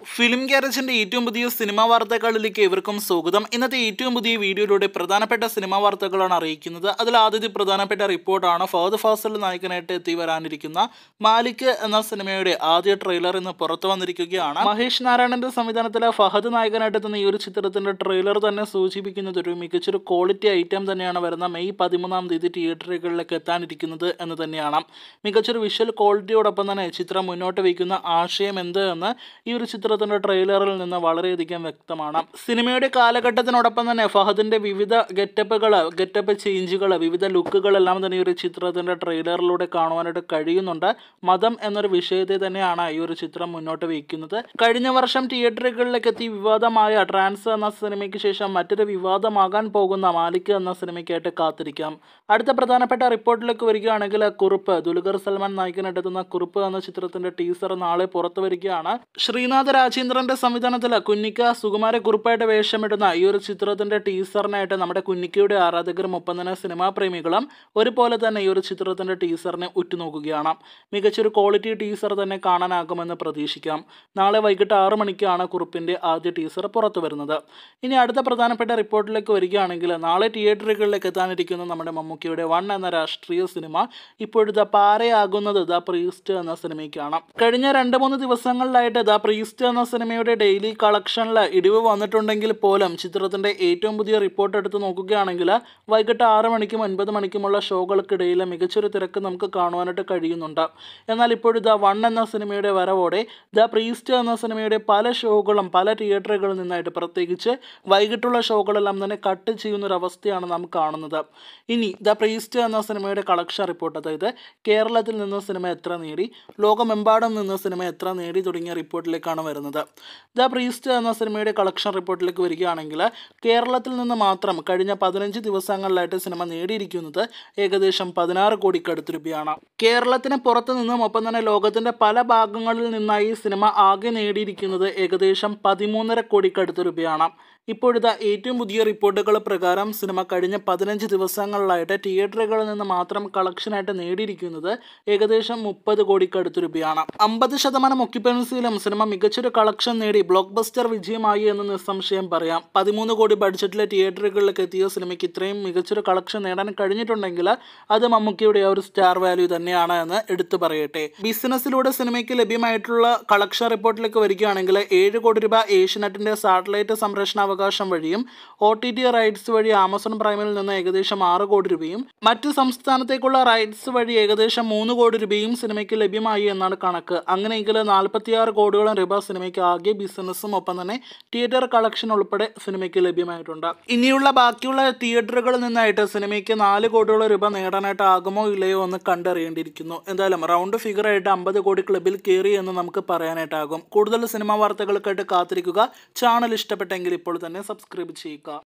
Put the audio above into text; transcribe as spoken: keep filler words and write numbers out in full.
Film ഗ്യാരേജിന്റെ ഏറ്റവും പുതിയ cinema വാർത്തകളിലേക്ക് ഏവർക്കും സ്വാഗതം. ഇന്നത്തെ ഏറ്റവും പുതിയ വീഡിയോയിലൂടെ പ്രധാനപ്പെട്ട സിനിമാ വാർത്തകളാണ് അറിയിക്കുന്നത്. അതിൽ ആദ്യത്തെ പ്രധാനപ്പെട്ട റിപ്പോർട്ടാണ് ഫഹദ് ഫാസിൽ നായകനായിട്ട് എത്തി വരാനിരിക്കുന്ന മാലിക് എന്ന സിനിമയുടെ ആദ്യ ട്രെയിലർ ഇന്ന് പുറത്തു വന്നിരിക്കുകയാണ്. മഹേഷ് നാരായണന്റെ സംവിധാനത്തിലെ ഫഹദ് നായകനായിട്ട് എത്തുന്ന ഈ ഒരു ചിത്രത്തിന്റെ ട്രെയിലർ തന്നെ സൂചിപ്പിക്കുന്നത് ഒരു മികച്ചൊരു ക്വാളിറ്റി ഐറ്റം തന്നെയാണ് വരുന്ന മെയ് പതിമൂന്നാം തീയതി തിയേറ്ററുകളിലേക്ക് എത്താനിരിക്കുന്നത് എന്ന് തന്നെയാണ്. മികച്ചൊരു വിഷ്വൽ ക്വാളിറ്റിയോടൊപ്പം തന്നെ ചിത്രം മുന്നോട്ട് വയ്ക്കുന്ന ആശയം എന്ത് എന്ന് ഈ ഒരു ചിത്രത്തിന്റെ ട്രെയിലറിൽ നിന്ന് വളരെയധികം വ്യക്തമാണ്. സിനിമയുടെ കാലഘട്ടത്തിനോടൊപ്പം തന്നെ ഫഹദിന്റെ വിവിധ ഗെറ്റപ്പുകൾ ഗെറ്റപ്പ് ചേഞ്ചുകൾ വിവിധ ലുക്കുകളെല്ലാം തന്നെ ഈ ഒരു ചിത്രത്തിന്റെ ട്രെയിലറിലൂടെ കാണുവാനായിട്ട് കഴിയുന്നുണ്ട്. മതം എന്നൊരു വിഷയത്തെ തന്നെയാണ് ഈ ഒരു ചിത്രം മുന്നോട്ട് വയ്ക്കുന്നത്. കഴിഞ്ഞ വർഷം തിയേറ്ററുകളിലേക്ക് എത്തി വിവാദമായ ട്രാൻസ് എന്ന സിനിമയ്ക്ക് ശേഷം മറ്റൊരു വിവാദമാകാൻ പോകുന്ന മാലിക് എന്ന സിനിമയ്ക്കായിട്ട് കാത്തിരിക്കാം. അടുത്ത പ്രധാനപ്പെട്ട റിപ്പോർട്ടിലേക്ക് വരികയാണെങ്കിൽ കുറുപ്പ് ദുൽഖർ സൽമാൻ നായകനെത്തുന്ന കുറുപ്പ് എന്ന ചിത്രത്തിന്റെ ടീസർ നാളെ പുറത്തു വരികയാണ്. ശ്രീനാഥ് രാജേന്ദ്രന്റെ സംവിധാനത്തിൽ കുഞ്ഞിക്ക സുകുമാര കുറുപ്പായിട്ട് വേഷമിടുന്ന ഈ ഒരു ചിത്രത്തിന്റെ ടീസറിനായിട്ട് നമ്മുടെ കുഞ്ഞിക്കയുടെ ആരാധകരും ഒപ്പം തന്നെ സിനിമാ പ്രേമികളും ഒരുപോലെ തന്നെ ഈ ഒരു ചിത്രത്തിന്റെ ടീസറിനെ ഉറ്റുനോക്കുകയാണ്. മികച്ചൊരു ക്വാളിറ്റി ടീസർ തന്നെ കാണാനാകുമെന്ന് പ്രതീക്ഷിക്കാം. നാളെ വൈകിട്ട് ആറു മണിക്കാണ് കുറുപ്പിന്റെ ആദ്യ ടീസർ പുറത്തു വരുന്നത്. ഇനി അടുത്ത പ്രധാനപ്പെട്ട റിപ്പോർട്ടിലേക്ക് വരികയാണെങ്കിൽ നാളെ തിയേറ്ററുകളിലേക്ക് എത്താനിരിക്കുന്ന നമ്മുടെ മമ്മൂക്കയുടെ വൺ എന്ന രാഷ്ട്രീയ സിനിമ ഇപ്പോഴത്തെ പാരയാകുന്നത് ദ പ്രീസ്റ്റ് എന്ന സിനിമയ്ക്കാണ്. കഴിഞ്ഞ രണ്ട് മൂന്ന് ദിവസങ്ങളിലായിട്ട് ദ പ്രീസ്റ്റ് എന്ന സിനിമയുടെ ഡെയിലി കളക്ഷനിൽ ഇടിവ് വന്നിട്ടുണ്ടെങ്കിൽ പോലും ചിത്രത്തിന്റെ ഏറ്റവും പുതിയ റിപ്പോർട്ട് എടുത്ത് നോക്കുകയാണെങ്കിൽ വൈകിട്ട് ആറ് മണിക്കും ഒൻപത് മണിക്കുമുള്ള ഷോകൾക്കിടയിൽ മികച്ചൊരു തിരക്ക് നമുക്ക് കാണുവാനായിട്ട് കഴിയുന്നുണ്ട്. എന്നാൽ ഇപ്പോഴും ദ വൺ എന്ന സിനിമയുടെ വരവോടെ ദ പ്രീസ്റ്റ് എന്ന സിനിമയുടെ പല ഷോകളും പല തിയേറ്ററുകളിൽ നിന്നായിട്ട് പ്രത്യേകിച്ച് വൈകിട്ടുള്ള ഷോകളെല്ലാം തന്നെ കട്ട് ചെയ്യുന്നൊരവസ്ഥയാണ് നാം കാണുന്നത്. ഇനി ദ പ്രീസ്റ്റ് എന്ന സിനിമയുടെ കളക്ഷൻ റിപ്പോർട്ട്, അതായത് കേരളത്തിൽ നിന്ന് സിനിമ എത്ര നേടി, ലോകമെമ്പാടും നിന്ന് സിനിമ എത്ര നേടി തുടങ്ങിയ റിപ്പോർട്ടിലേക്കാണ് വരുന്നത്. ദ പ്രീസ്റ്റ് എന്ന സിനിമയുടെ കളക്ഷൻ റിപ്പോർട്ടിലേക്ക് വരികയാണെങ്കിൽ കേരളത്തിൽ നിന്ന് മാത്രം കഴിഞ്ഞ പതിനഞ്ച് ദിവസങ്ങളിലായിട്ട് സിനിമ നേടിയിരിക്കുന്നത് ഏകദേശം പതിനാറ് കോടിക്കടുത്ത് രൂപയാണ്. കേരളത്തിന് പുറത്തു നിന്നും ഒപ്പം തന്നെ ലോകത്തിന്റെ പല ഭാഗങ്ങളിൽ നിന്നായി സിനിമ ആകെ നേടിയിരിക്കുന്നത് ഏകദേശം പതിമൂന്നര കോടിക്കടുത്ത് രൂപയാണ്. ഇപ്പോഴത്തെ ഏറ്റവും പുതിയ റിപ്പോർട്ടുകൾ പ്രകാരം സിനിമ കഴിഞ്ഞ പതിനഞ്ച് ദിവസങ്ങളിലായിട്ട് തിയേറ്ററുകളിൽ നിന്ന് മാത്രം കളക്ഷനായിട്ട് നേടിയിരിക്കുന്നത് ഏകദേശം മുപ്പത് കോടിക്കടുത്ത് രൂപയാണ്. അമ്പത് ശതമാനം ഒക്യുപ്പൻസിയിലും സിനിമ മികച്ചൊരു കളക്ഷൻ നേടി ബ്ലോക്ക് ബസ്റ്റർ വിജയമായി എന്ന് നിസ്സംശയം പറയാം. പതിമൂന്ന് കോടി ബഡ്ജറ്റിലെ തിയേറ്ററുകളിലേക്ക് എത്തിയ സിനിമയ്ക്ക് ഇത്രയും മികച്ചൊരു കളക്ഷൻ നേടാൻ കഴിഞ്ഞിട്ടുണ്ടെങ്കിൽ അത് മമ്മൂക്കയുടെ ഒരു സ്റ്റാർ വാല്യൂ തന്നെയാണ് എന്ന് എടുത്തു പറയട്ടെ. ബിസിനസ്സിലൂടെ സിനിമയ്ക്ക് ലഭ്യമായിട്ടുള്ള കളക്ഷൻ റിപ്പോർട്ടിലേക്ക് വരികയാണെങ്കിൽ ഏഴ് കോടി രൂപ ഏഷ്യനെറ്റിന്റെ സാറ്റലൈറ്റ് സംപ്രേഷണ അവകാശം വഴിയും ഒ ടി ടി റൈറ്റ്സ് വഴി ആമസോൺ പ്രൈമിൽ നിന്ന് ഏകദേശം ആറ് കോടി രൂപയും മറ്റു സംസ്ഥാനത്തേക്കുള്ള റൈറ്റ്സ് വഴി ഏകദേശം മൂന്ന് കോടി രൂപയും സിനിമയ്ക്ക് ലഭ്യമായി എന്നാണ് കണക്ക്. അങ്ങനെയെങ്കിൽ നാൽപ്പത്തിയാറ് കോടിയോളം രൂപ സിനിമയ്ക്ക് ആകെ ബിസിനസ്സും ഒപ്പം തന്നെ തിയേറ്റർ കളക്ഷൻ ഉൾപ്പെടെ സിനിമയ്ക്ക് ലഭ്യമായിട്ടുണ്ട്. ഇനിയുള്ള ബാക്കിയുള്ള തിയേറ്ററുകളിൽ നിന്നായിട്ട് സിനിമയ്ക്ക് നാല് കോടിയോളം രൂപ നേടാനായിട്ട് ആകുമോ ഇല്ലയോ എന്ന് കണ്ടറിയേണ്ടിയിരിക്കുന്നു. എന്തായാലും റൗണ്ട് ഫിഗർ ആയിട്ട് അമ്പത് കോടി ക്ലബിൽ കയറി എന്ന് നമുക്ക് പറയാനായിട്ടാകും. കൂടുതൽ സിനിമാ വാർത്തകൾക്കായിട്ട് കാത്തിരിക്കുക. ചാനൽ ഇഷ്ടപ്പെട്ടെങ്കിൽ ഇപ്പോൾ തന്നെ സബ്സ്ക്രൈബ് ചെയ്യുക.